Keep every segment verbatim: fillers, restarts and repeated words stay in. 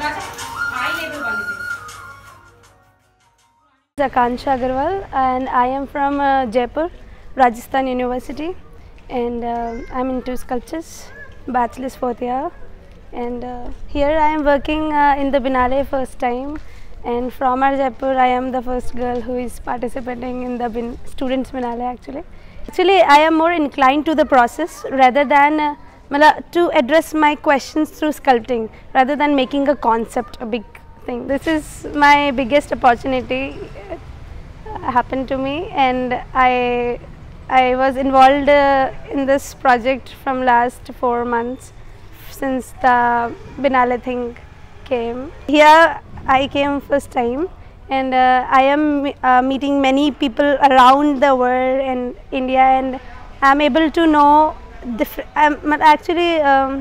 Akansha Agarwal, and I am from uh, Jaipur, Rajasthan University, and uh, I am into sculptures, bachelor's fourth year, and uh, here I am working uh, in the Biennale first time, and from our Jaipur I am the first girl who is participating in the bin students Biennale actually. Actually I am more inclined to the process rather than uh, to address my questions through sculpting rather than making a concept a big thing. This is my biggest opportunity uh, happened to me, and I I was involved uh, in this project from last four months since the Biennale thing came. Here I came first time, and uh, I am uh, meeting many people around the world and India, and I am able to know different. Um, actually, um,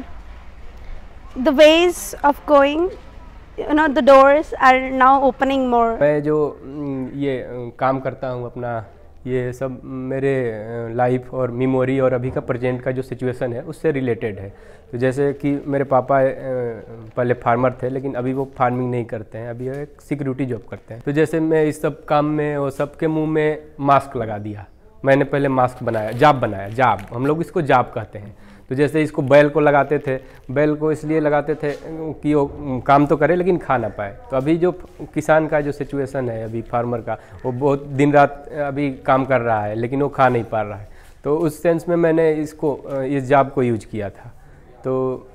the ways of going. You know, the doors are now opening more. मैं जो ये काम करता हूँ अपना, ये सब मेरे लाइफ और मेमोरी और अभी का प्रेजेंट का जो सिचुएशन है उससे रिलेटेड है। तो जैसे कि मेरे पापा पहले फार्मर थे, लेकिन अभी वो फार्मिंग नहीं करते हैं, अभी एक सिक्योरिटी जॉब करते हैं। तो जैसे मैं इस सब काम में वो सबके मुंह में मास्क लगा दिया। मैंने पहले मास्क बनाया, जाब बनाया, जाब हम लोग इसको जाब कहते हैं। तो जैसे इसको बैल को लगाते थे, बैल को इसलिए लगाते थे कि वो काम तो करे लेकिन खा ना पाए। तो अभी जो किसान का जो सिचुएशन है अभी फार्मर का, वो बहुत दिन रात अभी काम कर रहा है लेकिन वो खा नहीं पा रहा है। तो उस सेंस में मैंने इसको इस जाब को यूज किया था। तो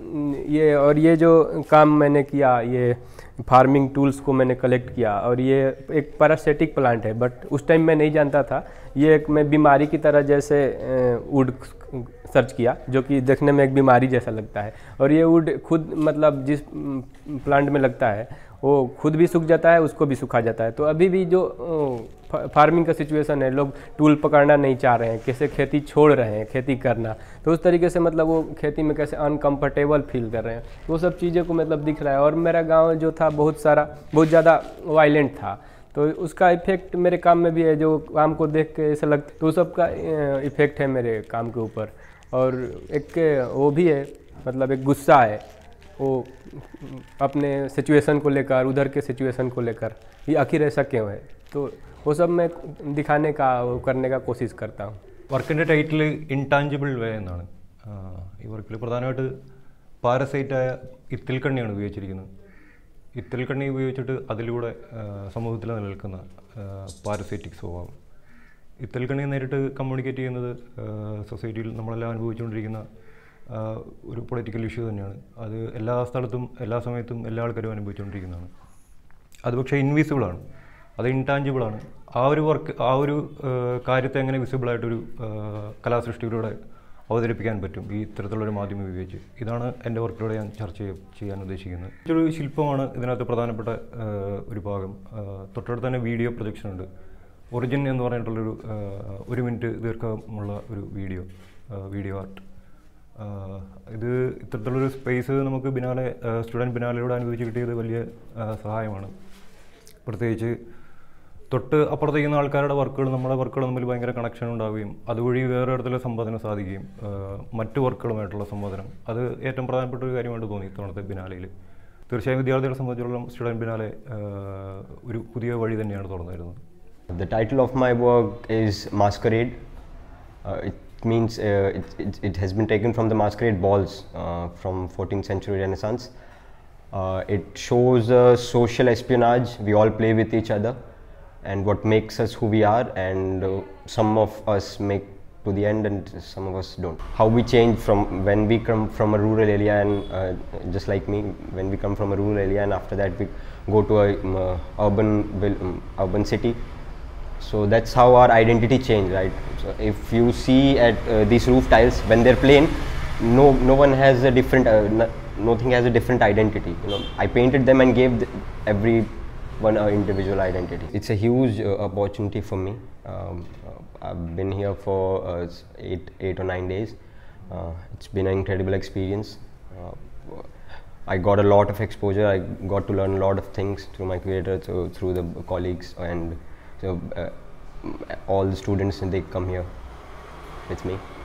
ये और ये जो काम मैंने किया, ये फार्मिंग टूल्स को मैंने कलेक्ट किया, और ये एक पैरासिटिक प्लांट है, बट उस टाइम मैं नहीं जानता था। ये एक मैं बीमारी की तरह जैसे वुड सर्च किया, जो कि देखने में एक बीमारी जैसा लगता है, और ये वुड खुद मतलब जिस प्लांट में लगता है वो खुद भी सूख जाता है, उसको भी सूखा जाता है। तो अभी भी जो फार्मिंग का सिचुएशन है, लोग टूल पकड़ना नहीं चाह रहे हैं, कैसे खेती छोड़ रहे हैं खेती करना, तो उस तरीके से मतलब वो खेती में कैसे अनकम्फर्टेबल फील कर रहे हैं, वो सब चीज़ें को मतलब दिख रहा है। और मेरा गांव जो था बहुत सारा बहुत ज़्यादा वायलेंट था, तो उसका इफेक्ट मेरे काम में भी है। जो काम को देख के ऐसा लगता, तो सब का इफेक्ट है मेरे काम के ऊपर। और एक वो भी है, मतलब एक गुस्सा है वो अपने सिचुएशन को लेकर, उधर के सिचुएशन को लेकर, ये आखिर ऐसा क्यों है, तो वो सब मैं दिखाने का वो करने का कोशिश करता हूँ। വർക്കിൻ്റെ ടൈറ്റിൽ ഇൻടാഞ്ചിബിൾ വേ എന്നാണ്. ഈ വർക്കിൽ പ്രധാനമായിട്ട് പാരസൈറ്റായ ഇത്തിൽക്കണ്ണിയാണ് ഉപയോഗിച്ചിരിക്കുന്നത്. ഇത്തിൽക്കണ്ണി ഉപയോഗിച്ചിട്ട് അതിലൂടെ സമൂഹത്തിൽ നിലനിൽക്കുന്ന പാരസൈറ്റിക് സ്വഭാവം, ഇത്തിൽക്കണ്ണി നേരിട്ട് കമ്മ്യൂണിക്കേറ്റ് ചെയ്യുന്നത് സൊസൈറ്റിയിൽ നമ്മളെല്ലാം അനുഭവിച്ചുകൊണ്ടിരിക്കുന്ന ഒരു പൊളിറ്റിക്കൽ ഇഷ്യൂ തന്നെയാണ്. അത് എല്ലാ സ്ഥലത്തും എല്ലാ സമയത്തും എല്ലാ ആൾക്കാരും അനുഭവിച്ചുകൊണ്ടിരിക്കുന്നതാണ്. അത് പക്ഷേ ഇൻവിസിബിളാണ്, അത് ഇൻടാഞ്ചിബിളാണ്. ആ ഒരു വർക്ക് ആ ഒരു കാര്യത്തെ എങ്ങനെ വിസിബിളായിട്ടൊരു കലാസൃഷ്ടിയിലൂടെ അവതരിപ്പിക്കാൻ പറ്റും ഈ ഇത്തരത്തിലുള്ളൊരു മാധ്യമം ഉപയോഗിച്ച്, ഇതാണ് എൻ്റെ വർക്കിലൂടെ ഞാൻ ചർച്ച ചെയ്യാൻ ഉദ്ദേശിക്കുന്നത്. ഒരു ശില്പമാണ് ഇതിനകത്ത് പ്രധാനപ്പെട്ട ഒരു ഭാഗം. തൊട്ടടുത്ത് തന്നെ വീഡിയോ പ്രൊജക്ഷൻ ഉണ്ട്. ഒറിജിൻ എന്ന് പറഞ്ഞിട്ടുള്ളൊരു ഒരു മിനിറ്റ് ദീർഘമുള്ള ഒരു വീഡിയോ വീഡിയോ ആർട്ട്. ഇത് ഇത്തരത്തിലുള്ളൊരു സ്പേസ് നമുക്ക് ബിനാലെ സ്റ്റുഡൻറ്റ് ബിനാലയിലൂടെ അനുവദിച്ച് കിട്ടിയത് വലിയ സഹായമാണ്. പ്രത്യേകിച്ച് തൊട്ട് അപ്പുറത്തേക്കുന്ന ആൾക്കാരുടെ വർക്കുകൾ നമ്മുടെ വർക്കുകൾ തമ്മിൽ ഭയങ്കര കണക്ഷൻ ഉണ്ടാവുകയും അതുവഴി വേറെ ഇടത്തിലെ സംവാദനം സാധിക്കുകയും മറ്റു വർക്കുകളുമായിട്ടുള്ള സംവാദനം, അത് ഏറ്റവും പ്രധാനപ്പെട്ട ഒരു കാര്യമായിട്ട് തോന്നി ഇത്തവണത്തെ ബിനാലയിൽ. തീർച്ചയായും വിദ്യാർത്ഥികളെ സംബന്ധിച്ചിടത്തോളം സ്റ്റുഡൻറ്റ് ബിനാലെ ഒരു പുതിയ വഴി തന്നെയാണ് തുറന്നു വരുന്നത്. The title of my work is Masquerade. Uh, it means uh, it, it, it has been taken from the masquerade balls uh, from fourteenth century Renaissance. Uh, it shows uh, social espionage. We all play with each other, and what makes us who we are, and uh, some of us make to the end and some of us don't. How we change from when we come from a rural area, and uh, just like me, when we come from a rural area and after that we go to a um, uh, urban um, urban city. So that's how our identity change, right? So if you see at uh, these roof tiles, when they're plain, no no one has a different uh, no, nothing has a different identity. You know, I painted them and gave the, every one an individual identity. It's a huge uh, opportunity for me. Um, uh, I've been here for uh, eight eight or nine days. Uh, it's been an incredible experience. Uh, I got a lot of exposure. I got to learn a lot of things through my creator, through, through the colleagues, and so uh, all the students, and they come here with me.